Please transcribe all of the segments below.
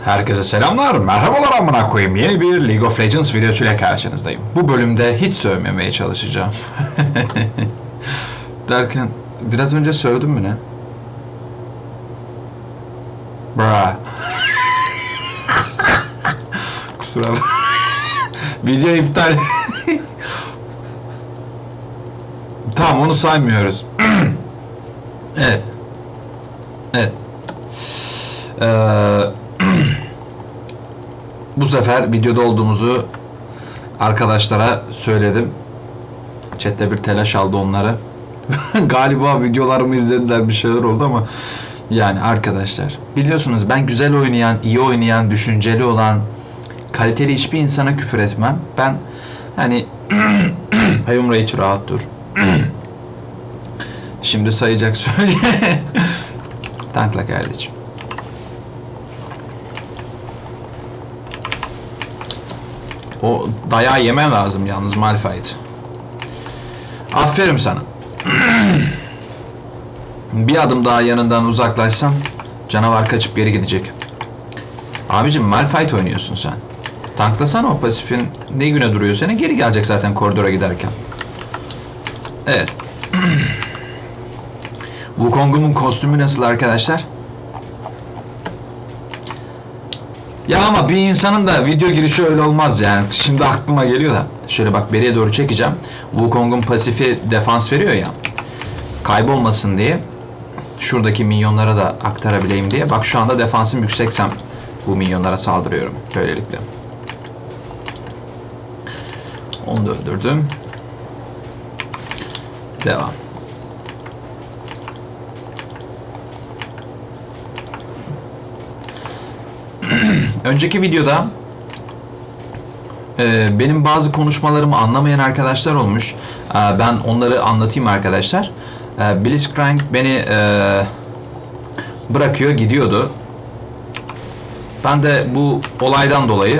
Herkese selamlar, merhabalar amına koyayım. Yeni bir League of Legends videosuyla karşınızdayım. Bu bölümde hiç sövmemeye çalışacağım. Derken, biraz önce sövdüm mü ne? Bra. Kusura bakma. Video iptal. Tamam, onu saymıyoruz. Evet. Evet. Bu sefer videoda olduğumuzu arkadaşlara söyledim. Chat'te bir telaş aldı onları. Galiba videolarımı izlediler, bir şeyler oldu ama yani arkadaşlar biliyorsunuz ben güzel oynayan, iyi oynayan, düşünceli olan, kaliteli hiçbir insana küfür etmem. Ben hani Hayum Rage rahat dur. Şimdi sayacak söyle. Tankla kardeşim. O dayağı yemen lazım yalnız Malphite. Aferin sana. Bir adım daha yanından uzaklaşsam canavar kaçıp geri gidecek. Abicim Malphite oynuyorsun sen. Tanklasana o pasifin ne güne duruyor senin, geri gelecek zaten koridora giderken. Evet. Wukong'umun kostümü nasıl arkadaşlar? Ya ama bir insanın da video girişi öyle olmaz yani. Şimdi aklıma geliyor da. Şöyle bak, beriye doğru çekeceğim. Wukong'un pasifi defans veriyor ya. Kaybolmasın diye. Şuradaki minyonlara da aktarabileyim diye. Bak şu anda defansım yükseksem bu minyonlara saldırıyorum. Böylelikle. Onu da öldürdüm. Devam. Önceki videoda benim bazı konuşmalarımı anlamayan arkadaşlar olmuş. Ben onları anlatayım arkadaşlar. Blitzcrank beni bırakıyor, gidiyordu. Ben de bu olaydan dolayı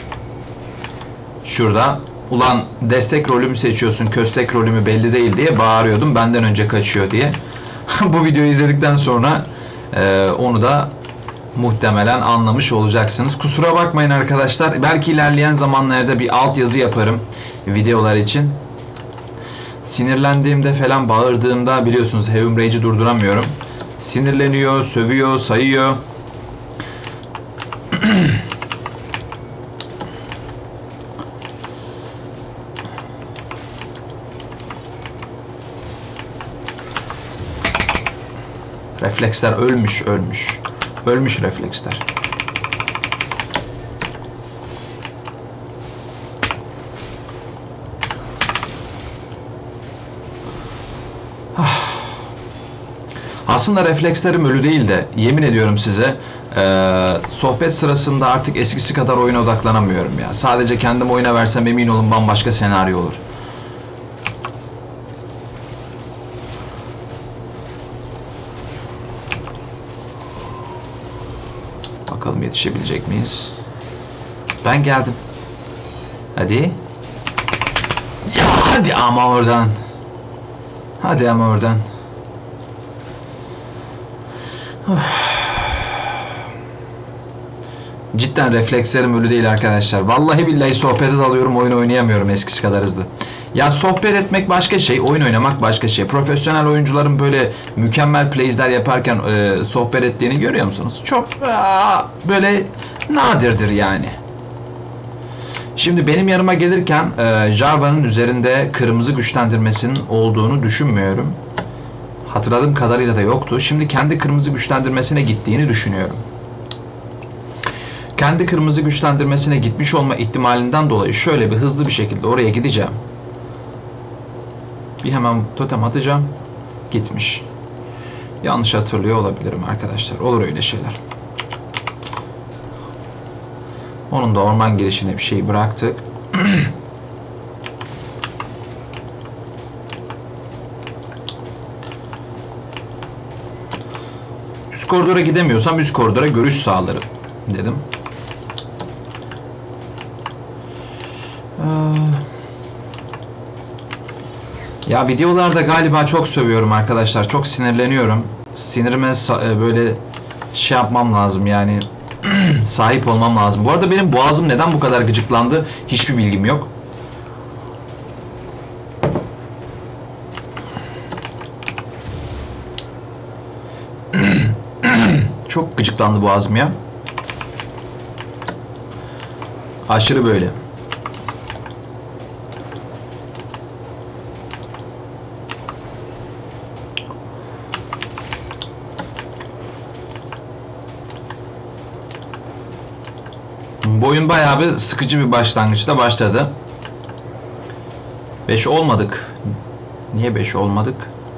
şurada ulan destek rolümü seçiyorsun, köstek rolümü belli değil diye bağırıyordum. Benden önce kaçıyor diye. Bu videoyu izledikten sonra onu da muhtemelen anlamış olacaksınız. Kusura bakmayın arkadaşlar. Belki ilerleyen zamanlarda bir altyazı yaparım videolar için. Sinirlendiğimde falan, bağırdığımda biliyorsunuz Heavy Rage'i durduramıyorum. Sinirleniyor, sövüyor, sayıyor. Refleksler ölmüş. Ölmüş refleksler. Aslında reflekslerim ölü değil de yemin ediyorum size sohbet sırasında artık eskisi kadar oyuna odaklanamıyorum ya. Sadece kendim oyuna versem emin olun bambaşka senaryo olur. Bakalım yetişebilecek miyiz? Ben geldim. Hadi. Ya hadi ama oradan. Hadi ama oradan. Cidden reflekslerim ölü değil arkadaşlar. Vallahi billahi sohbete dalıyorum, oyun oynayamıyorum eskisi kadar hızlı. Ya sohbet etmek başka şey, oyun oynamak başka şey. Profesyonel oyuncuların böyle mükemmel plays'ler yaparken sohbet ettiğini görüyor musunuz? Çok böyle nadirdir yani. Şimdi benim yanıma gelirken Jarvan'ın üzerinde kırmızı güçlendirmesinin olduğunu düşünmüyorum. Hatırladığım kadarıyla da yoktu. Şimdi kendi kırmızı güçlendirmesine gittiğini düşünüyorum. Kendi kırmızı güçlendirmesine gitmiş olma ihtimalinden dolayı şöyle bir hızlı bir şekilde oraya gideceğim. Bir hemen totem atacağım. Gitmiş. Yanlış hatırlıyor olabilirim arkadaşlar. Olur öyle şeyler. Onun da orman girişine bir şey bıraktık. Üst koridora gidemiyorsam üst koridora görüş sağlarım dedim. Ya videolarda galiba çok sövüyorum arkadaşlar. Çok sinirleniyorum. Sinirime böyle şey yapmam lazım yani. sahip olmam lazım. Bu arada benim boğazım neden bu kadar gıcıklandı hiçbir bilgim yok. Çok gıcıklandı boğazım ya. Aşırı böyle. Bu oyun bayağı bir sıkıcı bir başlangıçta başladı. 5 olmadık. Niye 5 olmadık?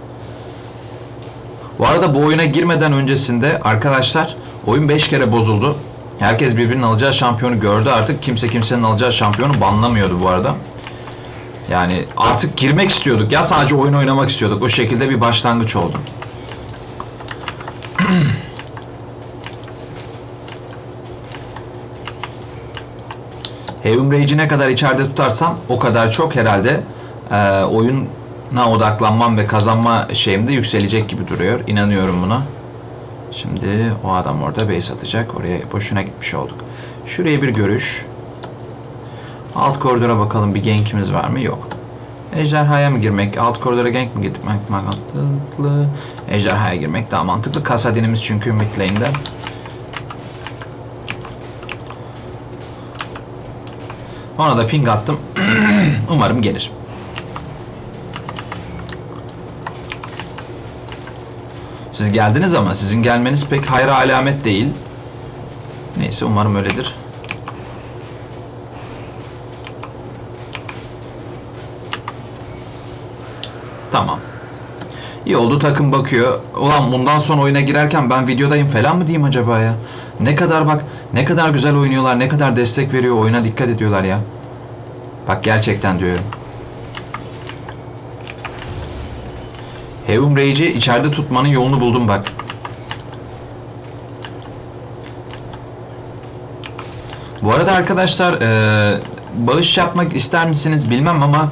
Bu arada bu oyuna girmeden öncesinde arkadaşlar oyun 5 kere bozuldu. Herkes birbirinin alacağı şampiyonu gördü artık. Kimse kimsenin alacağı şampiyonu banlamıyordu bu arada. Yani artık girmek istiyorduk ya, sadece oyun oynamak istiyorduk. O şekilde bir başlangıç oldu. Heaven Rage'i ne kadar içeride tutarsam o kadar çok herhalde oyuna odaklanmam ve kazanma şeyim de yükselecek gibi duruyor. İnanıyorum buna. Şimdi o adam orada base atacak. Oraya boşuna gitmiş olduk. Şuraya bir görüş. Alt koridora bakalım, bir gankimiz var mı? Yok. Ejderhaya mı girmek? Alt koridora gank mi gitmek mantıklı? Ejderhaya girmek daha mantıklı. Kasadinimiz çünkü mid lane'de. Ona da ping attım. Umarım gelir. Siz geldiniz ama sizin gelmeniz pek hayra alamet değil. Neyse, umarım öyledir. Tamam. İyi oldu, takım bakıyor. Ulan bundan sonra oyuna girerken ben videodayım falan mı diyeyim acaba ya? Ne kadar bak, ne kadar güzel oynuyorlar, ne kadar destek veriyor, oyuna dikkat ediyorlar ya. Bak gerçekten diyorum. Heaven Rage'i içeride tutmanın yolunu buldum bak. Bu arada arkadaşlar bağış yapmak ister misiniz bilmem ama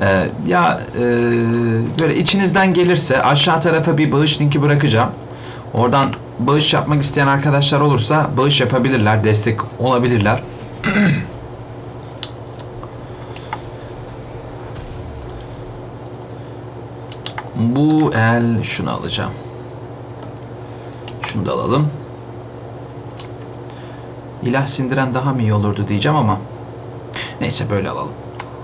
böyle içinizden gelirse aşağı tarafa bir bağış linki bırakacağım. Oradan bağış yapmak isteyen arkadaşlar olursa bağış yapabilirler, destek olabilirler. Bu el, şunu alacağım. Şunu da alalım. İlah sindiren daha mı iyi olurdu diyeceğim ama neyse, böyle alalım.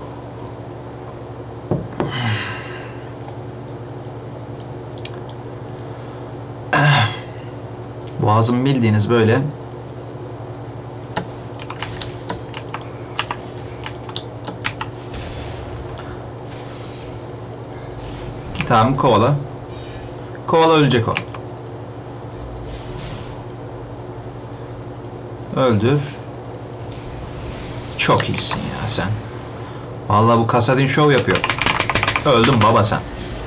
Boğazım bildiğiniz böyle. Tamam, kovala. Kovala, ölecek o. Öldür. Çok iyisin ya sen. Vallahi bu Kasadin şov yapıyor. Öldün baba sen.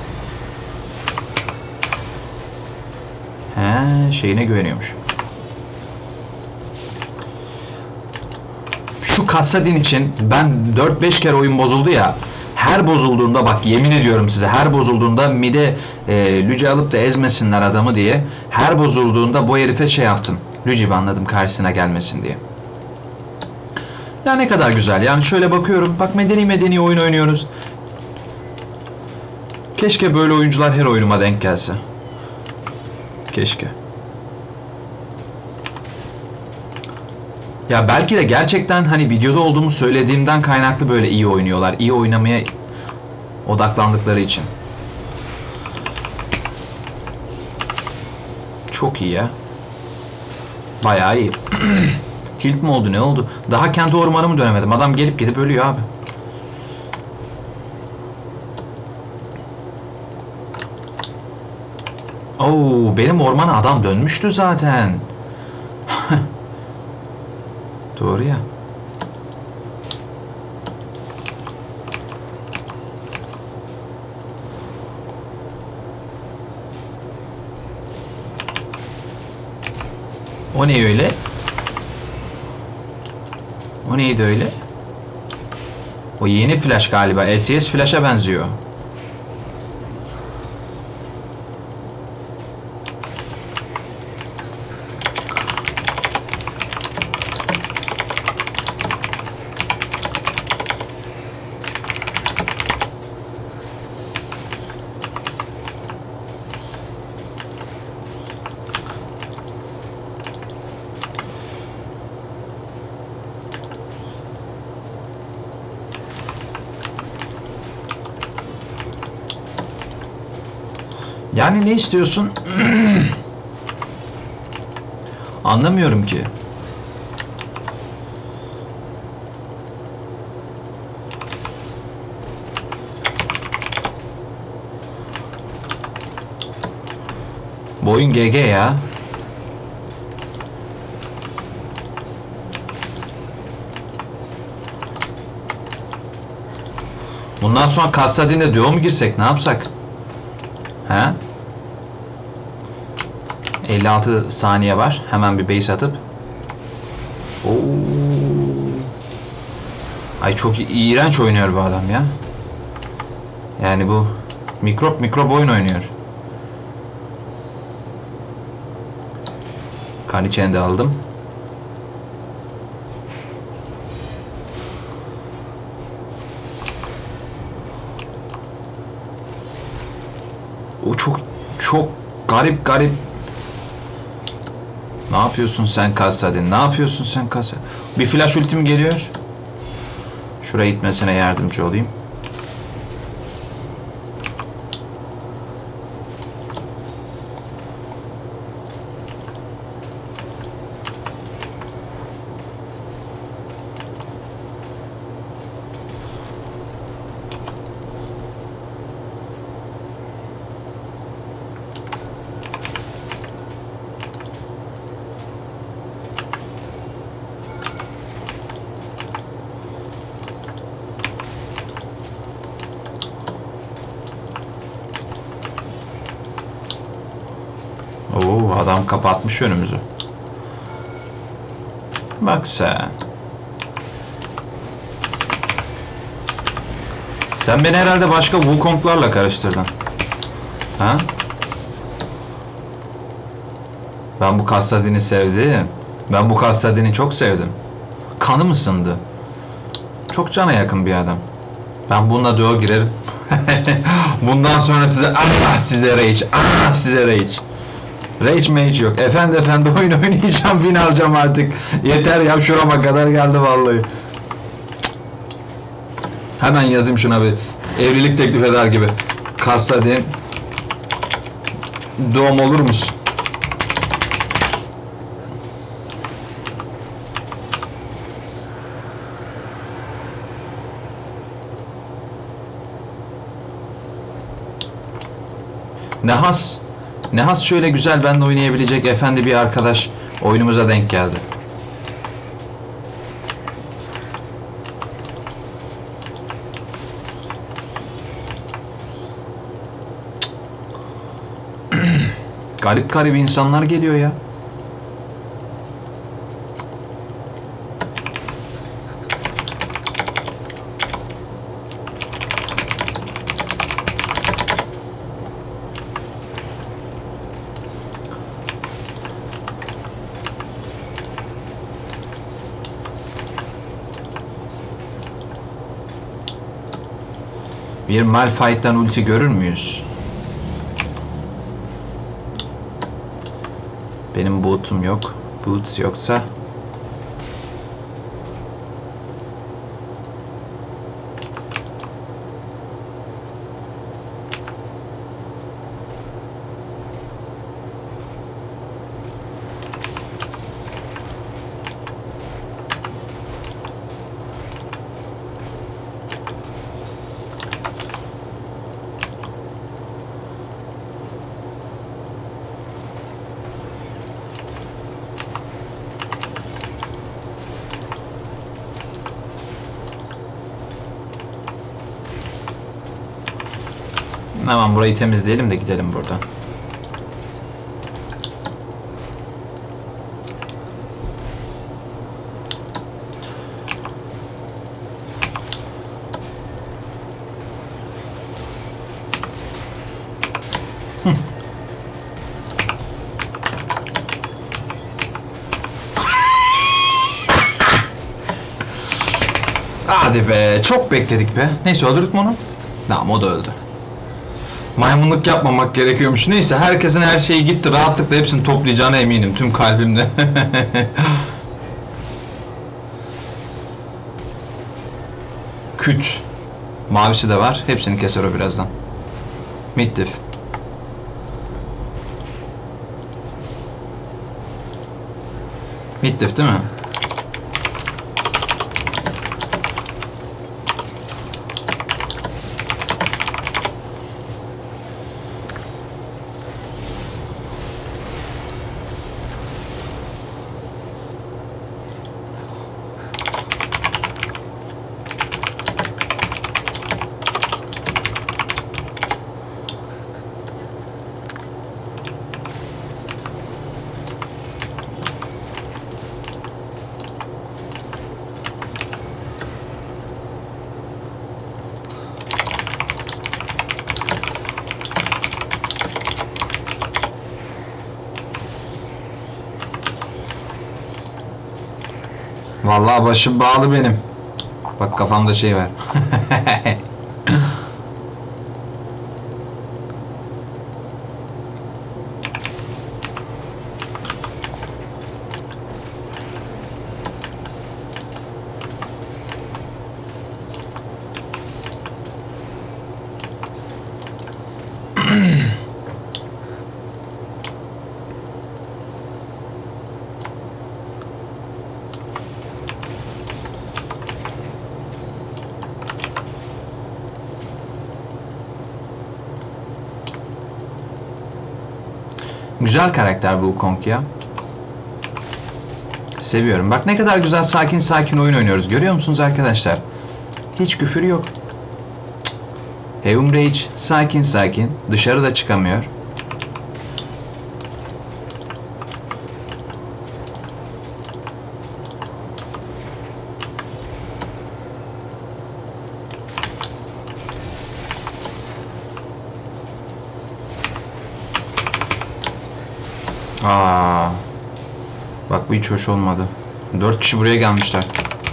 He, şeyine güveniyormuş. Şu Kasadin için ben 4-5 kere oyun bozuldu ya. Her bozulduğunda, bak yemin ediyorum size, her bozulduğunda mide Lüce alıp da ezmesinler adamı diye, her bozulduğunda bu herife şey yaptım. Lüce'yi banladım karşısına gelmesin diye. Ya ne kadar güzel. Yani şöyle bakıyorum. Bak, medeni oyun oynuyoruz. Keşke böyle oyuncular her oyunuma denk gelse. Keşke. Ya belki de gerçekten hani videoda olduğumu söylediğimden kaynaklı böyle iyi oynuyorlar. İyi oynamaya odaklandıkları için. Çok iyi ya. Bayağı iyi. Tilt mi oldu, ne oldu? Daha kendi ormanımı dönemedim. Adam gelip gidip ölüyor abi. Oo, benim ormana adam dönmüştü zaten. Doğru ya. O ne öyle? O neydi öyle? O yeni flash galiba. LCS flash'a benziyor. Yani ne istiyorsun? Anlamıyorum ki. Bu oyun GG ya. Bundan sonra Kassadin'de duo mu girsek, ne yapsak? He? 56 saniye var. Hemen bir base atıp. Oo. Ay çok iğrenç oynuyor bu adam ya. Yani bu mikrop oyun oynuyor. Kaniçen'i de aldım. O çok garip. Ne yapıyorsun sen Kassadin? Ne yapıyorsun sen Kassadin? Bir flash ultim geliyor. Şuraya gitmesine yardımcı olayım. Oo, adam kapatmış önümüzü. Bak sen. Sen beni herhalde başka Wukong'larla karıştırdın. Ha? Ben bu Kassadin'i sevdim. Ben bu Kassadin'i çok sevdim. Kanım ısındı. Çok cana yakın bir adam. Ben bununla duo girerim. Bundan sonra size rage. Rage mage yok. Efendi oyun oynayacağım, win alacağım artık. Yeter ya, şurama kadar geldi vallahi. Hemen yazayım şuna bir evlilik teklif eder gibi. Kassadin doğum olur musun? Nehas şöyle güzel benimle oynayabilecek efendi bir arkadaş oyunumuza denk geldi. Garip insanlar geliyor ya. Bir Malphite'den ulti görür müyüz? Benim boot'um yok. Boots yoksa hemen burayı temizleyelim de gidelim buradan. Hadi be, çok bekledik be. Neyse, öldürdük mü onu? Tamam, o da öldü. Maymunluk yapmamak gerekiyormuş. Neyse, herkesin her şeyi gitti. Rahatlıkla hepsini toplayacağına eminim tüm kalbimle. Küt. Mavisi de var. Hepsini keser o birazdan. Mittif. Hittif değil mi? Vallahi başım bağlı benim. Bak kafamda şey var. Güzel karakter Wukong ya. Seviyorum. Bak ne kadar güzel sakin sakin oyun oynuyoruz. Görüyor musunuz arkadaşlar? Hiç küfür yok. Heaven Rage sakin sakin. Dışarıda çıkamıyor. Aa. Bak bu hiç hoş olmadı. 4 kişi buraya gelmişler.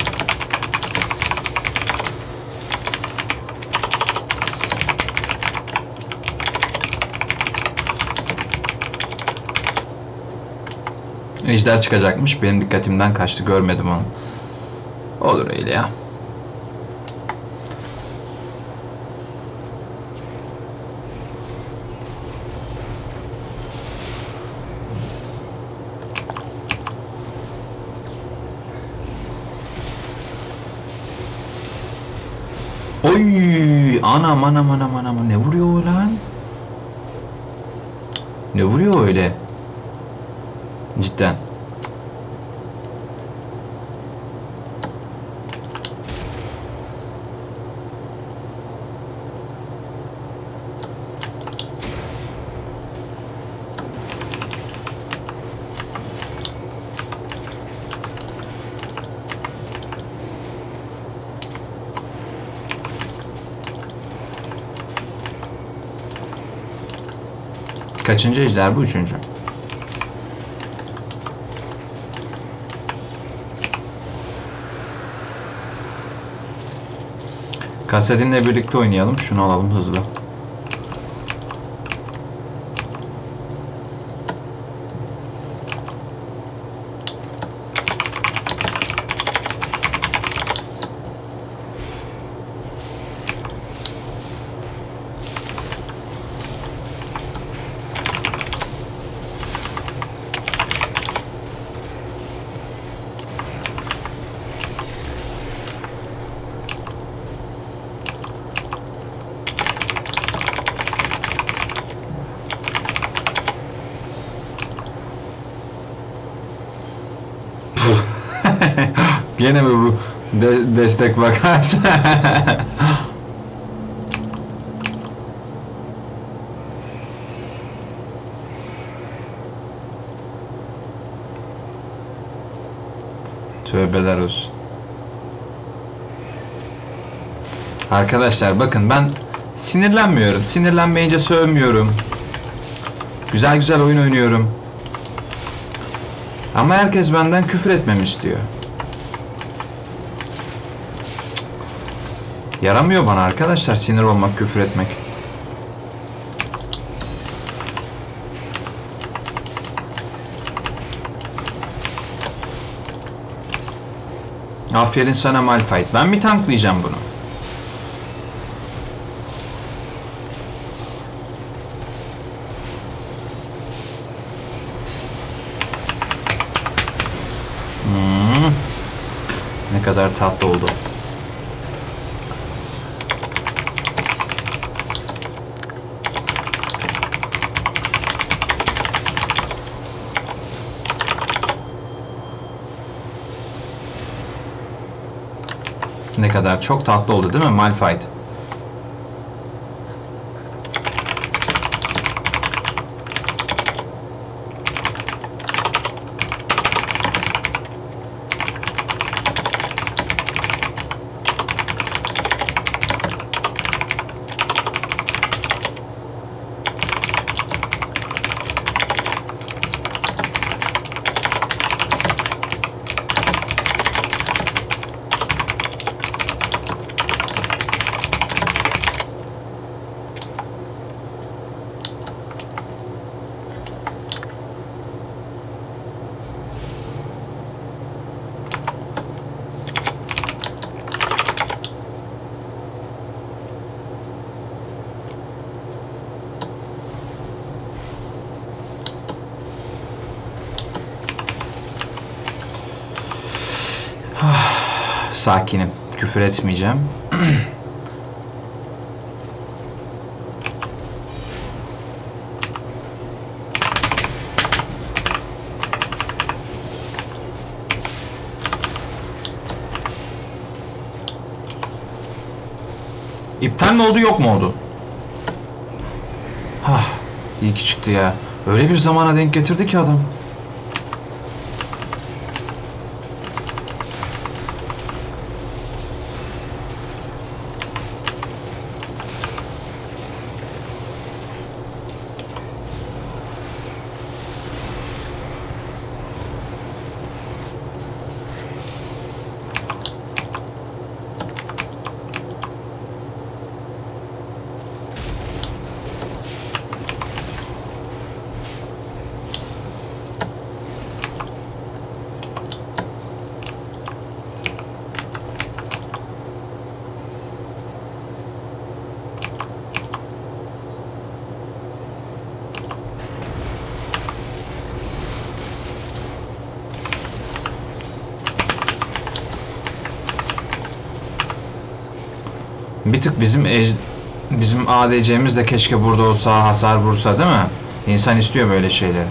Ejder çıkacakmış. Benim dikkatimden kaçtı. Görmedim onu. Olur öyle ya. Oy! Anam anam anam anam. Ne vuruyor lan? Ne vuruyor öyle? Cidden. Kaçıncı ejder bu? Üçüncü. Kasedinle birlikte oynayalım. Şunu alalım hızlı. Gene mi bu destek vakası? Tövbeler olsun. Arkadaşlar bakın ben sinirlenmiyorum. Sinirlenmeyince sövmüyorum. Güzel güzel oyun oynuyorum. Ama herkes benden küfür etmemi istiyor. Yaramıyor bana arkadaşlar sinir olmak, küfür etmek. Aferin sana Malphite. Ben mi tanklayacağım bunu? kadar tatlı oldu. Ne kadar çok tatlı oldu değil mi Malphite? Sakinim. Küfür etmeyeceğim. İptal mi oldu, yok mu oldu? Hah, iyi ki çıktı ya. Öyle bir zamana denk getirdi ki adam. Bir tık bizim ADC'miz de keşke burada olsa, hasar vursa değil mi? İnsan istiyor böyle şeyleri.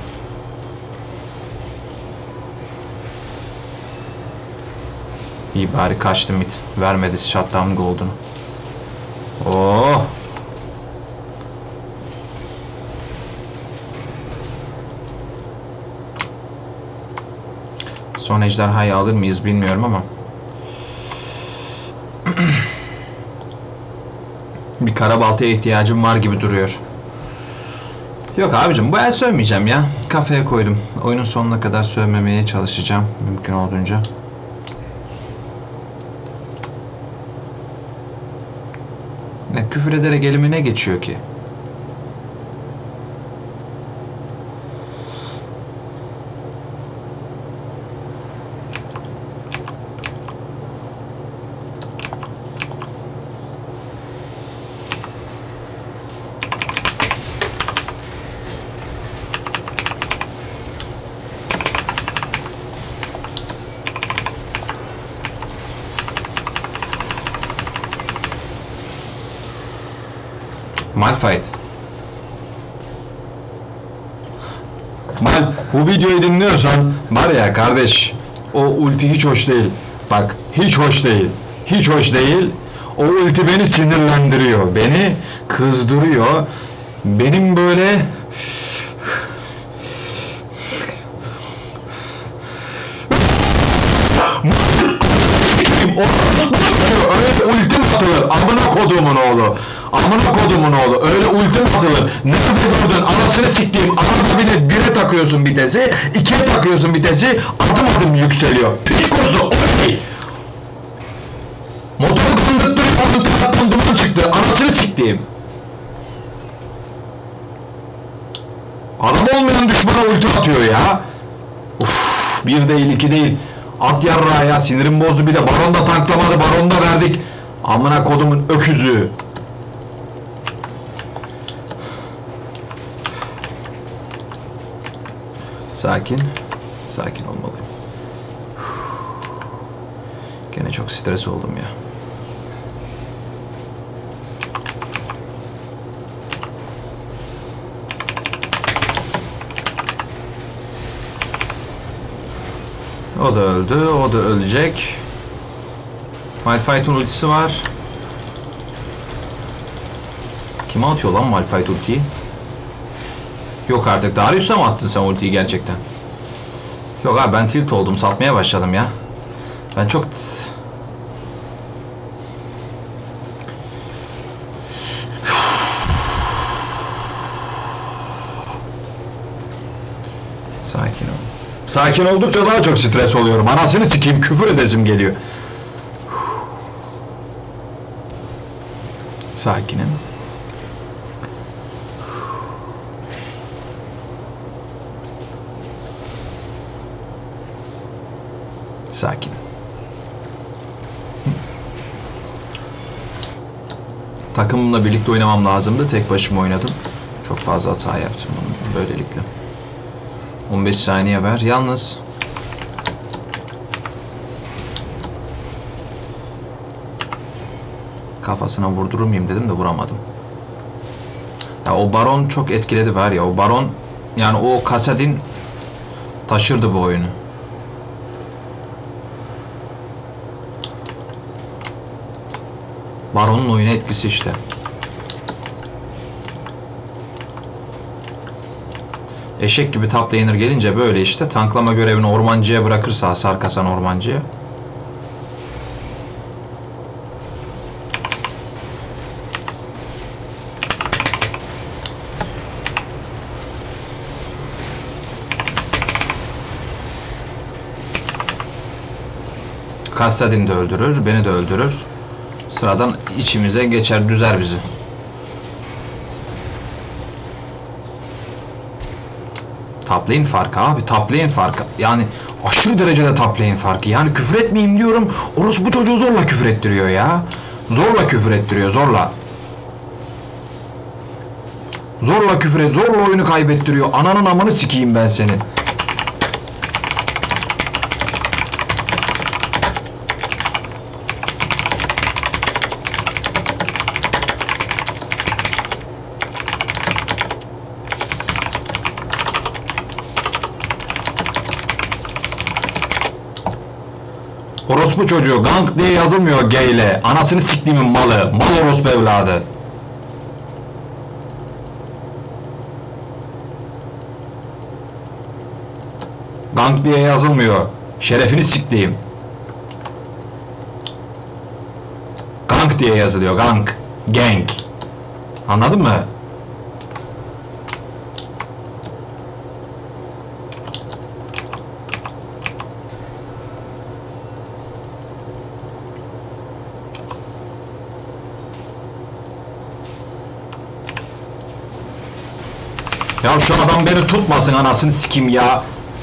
İyi bari kaçtı mid. Vermedi shutdown gold'unu. Oh! Son ejderhayı alır mıyız bilmiyorum ama. Bir karabaltaya ihtiyacım var gibi duruyor. Yok abicim, bu el sövmeyeceğim ya. Kafaya koydum. Oyunun sonuna kadar sövmemeye çalışacağım mümkün olduğunca. Ya, küfür ederek elime ne geçiyor ki? Malphite. Bu videoyu dinliyorsan var ya kardeş, o ulti hiç hoş değil. Bak, hiç hoş değil. Hiç hoş değil. O ulti beni sinirlendiriyor. Beni kızdırıyor. Benim böyle öyle ultim atılır. Amına kodumun oğlu. Amına kodumun oğlu. Öyle ultim atılır. Nerede gördün? Anasını siktiğim. Arada bile 1'e takıyorsun vitesi. 2'ye takıyorsun vitesi. Adım adım yükseliyor. Piç kurusu. O değil. Motoru kandırttırıyor. Onun taraftan duman çıktı. Anasını siktiğim. Adam olmayan düşmana ulti atıyor ya. Uff. 1 değil 2 değil. At yarrağı ya, sinirim bozdu bir de. Baron da tanklamadı, baron da verdik. Amına kodumun öküzü. Sakin. Sakin olmalıyım. Gene çok stres oldum ya. O da öldü. O da ölecek. Malphite'ın ultisi var. Kime atıyor lan Malphite ultiyi? Yok artık. Darius'a mı attın sen ultiyi gerçekten? Yok abi, ben tilt oldum. Satmaya başladım ya. Ben çok... Sakin ol. Sakin oldukça daha çok stres oluyorum. Anasını sikeyim, küfür edesim geliyor. Sakinim. Sakin. Takımımla birlikte oynamam lazımdı. Tek başıma oynadım. Çok fazla hata yaptım böylelikle. 15 saniye ver. Yalnız kafasına vurdurur muyum dedim de vuramadım. Ya o Baron çok etkiledi var ya. O Baron, yani o Kassadin taşırdı bu oyunu. Baron'un oyuna etkisi işte. Eşek gibi top laner gelince böyle işte. Tanklama görevini ormancıya bırakırsa, hasar kasan ormancıya. Kassadin de öldürür, beni de öldürür. Sıradan içimize geçer, düzer bizi. Top lane farkı abi, top lane farkı. Yani aşırı derecede top lane farkı. Yani küfür etmeyeyim diyorum. Orospu çocuğu zorla küfür ettiriyor ya. Zorla küfür ettiriyor, zorla. Zorla küfür et, zorla oyunu kaybettiriyor. Ananın amını sikeyim ben seni. Orospu çocuğu, gank diye yazılmıyor G ile. Anasını siktiğimin malı. Mal orospu evladı. Gank diye yazılmıyor. Şerefini siktiğim. Gank diye yazılıyor. Gank. Gang. Anladın mı? Ya şu adam beni tutmasın, anasını sikim ya.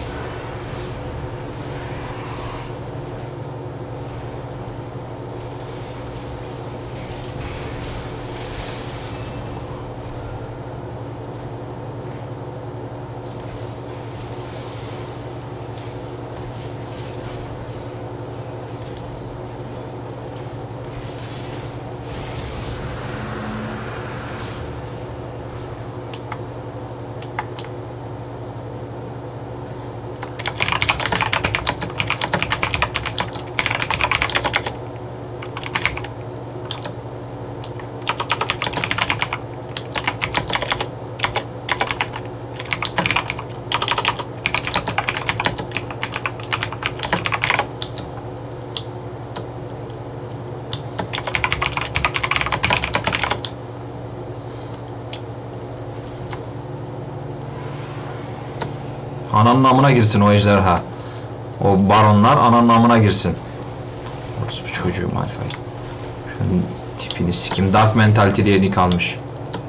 Ananın amına girsin o ejderha. O baronlar ananın amına girsin. Orası bir çocuğu Malphite. Şunun tipini sikim. Dark Mentality diye nick almış.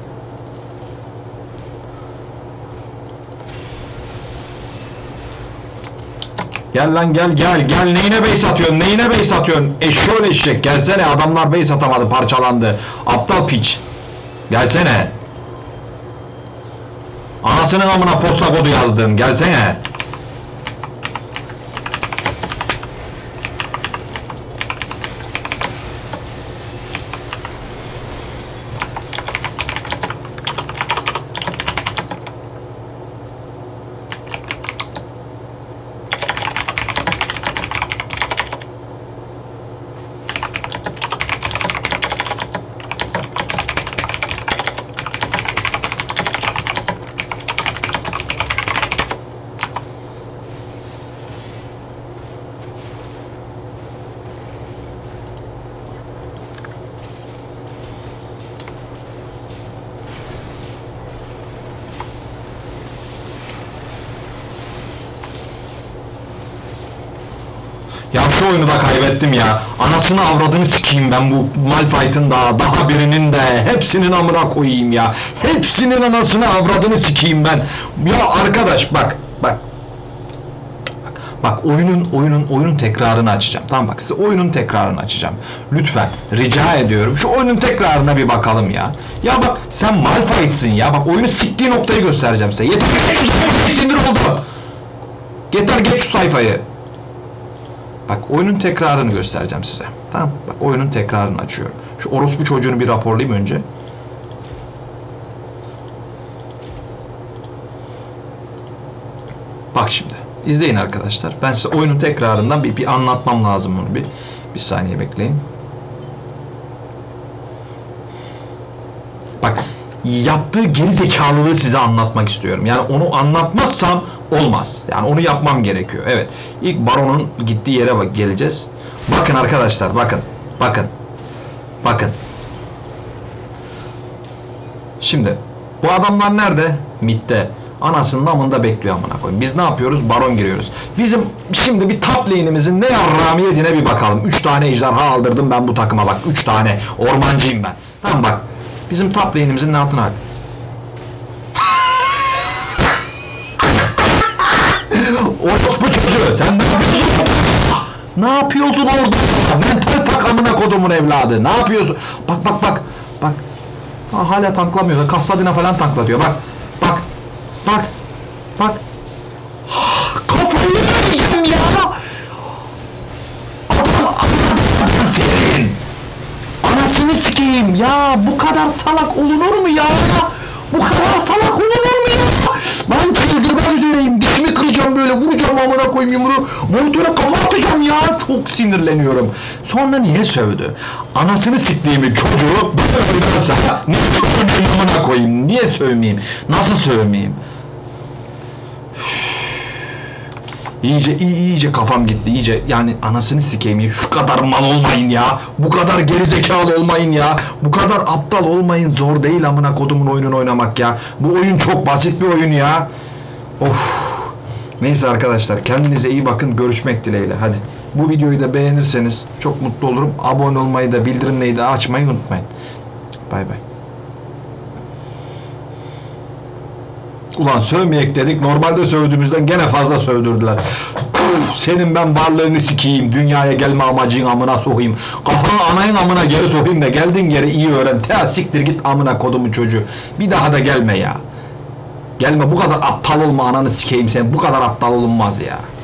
Gel lan gel gel gel, neyine base atıyorsun, neyine base atıyorsun, eşşoğlu eşek, gelsene, adamlar base atamadı, parçalandı, aptal piç, gelsene, anasının amına posta kodu yazdım, gelsene. Ya şu oyunu da kaybettim ya. Anasını avradını sikeyim ben bu Malphite'ın da, daha birinin de, hepsinin amına koyayım ya. Hepsinin anasını avradını sikeyim ben. Ya arkadaş bak. Bak oyunun tekrarını açacağım. Tamam bak size oyunun tekrarını açacağım. Lütfen rica ediyorum. Şu oyunun tekrarına bir bakalım ya. Ya bak sen Malphite'sın ya. Bak oyunu siktiği noktayı göstereceğim size. Yeter geç şu sayfayı, sinir oldum. Yeter geç şu sayfayı. Bak oyunun tekrarını göstereceğim size. Tamam bak oyunun tekrarını açıyorum. Şu orospu çocuğunu bir raporlayayım önce. Bak şimdi. İzleyin arkadaşlar. Ben size oyunun tekrarından bir anlatmam lazım bunu. Bir saniye bekleyin. Bak yaptığı geri zekalılığı size anlatmak istiyorum. Yani onu anlatmazsam olmaz. Yani onu yapmam gerekiyor. Evet. İlk Baron'un gittiği yere geleceğiz. Bakın arkadaşlar bakın. Bakın. Şimdi bu adamlar nerede? Mid'de. Anasının amında bekliyor amına koyayım. Biz ne yapıyoruz? Baron giriyoruz. Bizim şimdi bir top lane'imizin ne yarrağımı yediğine bir bakalım. 3 tane ejderha aldırdım ben bu takıma bak. 3 tane. Ormancıyım ben. Tamam bak. Bizim top lane'imizin ne yaptığını bak. Orospu çocuğu sen ne yapıyorsun? Ne yapıyorsun orada? Mental takımına kodumun evladı. Ne yapıyorsun? Bak. Ha, hala tanklamıyor. Kassadina falan tanklatıyor. Bak. Kafayı yiyeceğim ya. Senin. Anasını sikeyim ya. Bu kadar salak olunur mu ya? Bu kadar salak olunur mu ya? Ben çıldırmak üzereyim. Dişimi kıracağım böyle. Vuracağım amına koyayım yumruğu. Monitöre kafa atacağım ya. Çok sinirleniyorum. Sonra niye sövdü? Anasını siktiğimi çocuğu böyle oynarsa niye sövmeyeyim amına koyayım? Niye sövmeyeyim? Nasıl sövmeyeyim? İyice kafam gitti iyice yani anasını sikeyim şu kadar mal olmayın ya, bu kadar gerizekalı olmayın ya, bu kadar aptal olmayın, zor değil amına kodumun oyununu oynamak ya, bu oyun çok basit bir oyun ya. Of. Neyse arkadaşlar kendinize iyi bakın, görüşmek dileğiyle. Hadi bu videoyu da beğenirseniz çok mutlu olurum, abone olmayı da bildirimleri de açmayı unutmayın. Bay bay. Ulan sövmeyek dedik. Normalde sövdüğümüzden gene fazla sövdürdüler. Senin ben varlığını sikeyim. Dünyaya gelme amacın amına sokayım. Kafanı anayın amına geri sokayım da geldiğin yeri iyi öğren. Siktir git amına kodumu çocuğu. Bir daha da gelme ya. Gelme, bu kadar aptal olma, ananı sikeyim sen. Bu kadar aptal olunmaz ya.